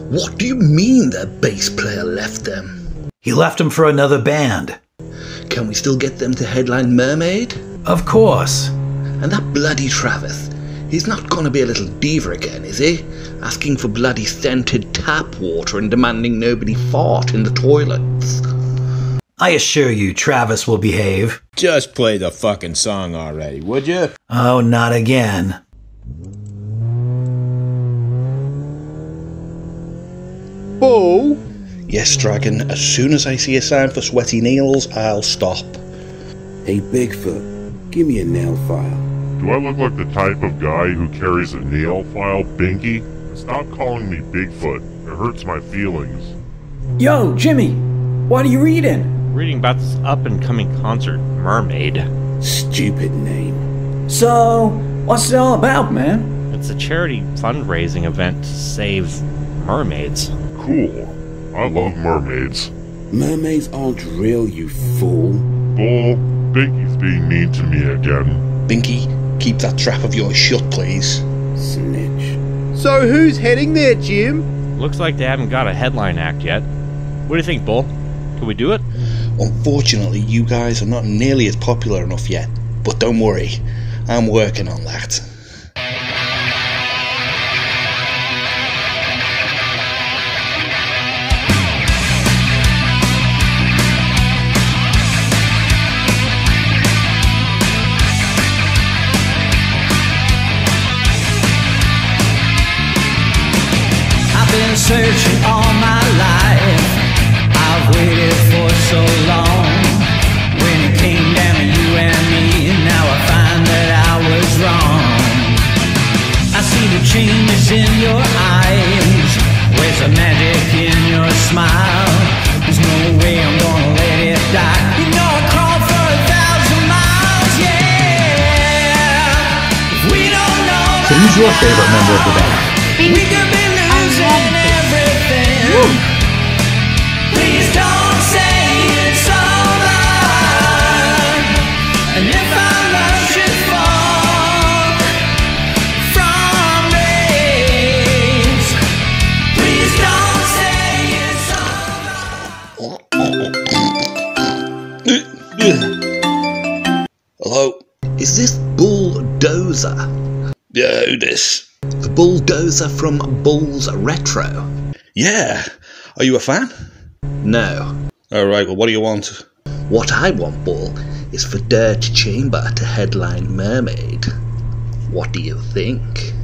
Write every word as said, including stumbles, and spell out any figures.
What do you mean their bass player left them? He left him for another band. Can we still get them to headline Mermaid? Of course. And that bloody Travis, he's not gonna be a little diva again, is he? Asking for bloody scented tap water and demanding nobody fart in the toilets. I assure you Travis will behave. Just play the fucking song already, would you? Oh, not again. Bull? Yes, Dragon, as soon as I see a sign for sweaty nails, I'll stop. Hey, Bigfoot, give me a nail file. Do I look like the type of guy who carries a nail file, Binky? Stop calling me Bigfoot. It hurts my feelings. Yo, Jimmy, what are you reading? Reading about this up-and-coming concert, Mermaid. Stupid name. So, what's it all about, man? It's a charity fundraising event to save mermaids. Cool. I love mermaids. Mermaids aren't real, you fool. Bull, Binky's being mean to me again. Binky, keep that trap of yours shut, please. Snitch. So who's heading there, Jim? Looks like they haven't got a headline act yet. What do you think, Bull? Can we do it? Unfortunately, you guys are not nearly as popular enough yet, but don't worry, I'm working on that. I've been searching all my life. I've waited for so long. When it came down to you and me, now I find that I was wrong. I see the changes in your eyes. Where's the magic in your smile? There's no way I'm gonna let it die. You know I crawled for a thousand miles, yeah. If we don't know. So who's your favorite member of the band? We could be losing everything. Woo. Please don't say it's over. And if our love should fall from grace, please don't say it's over. Hello? Is this Bulldozer? Yeah, who this? The Bulldozer from Bulls Retro. Yeah. Are you a fan? No. Alright, well what do you want? What I want, Bull, is for Dirt Chamber to headline Mermaid. What do you think?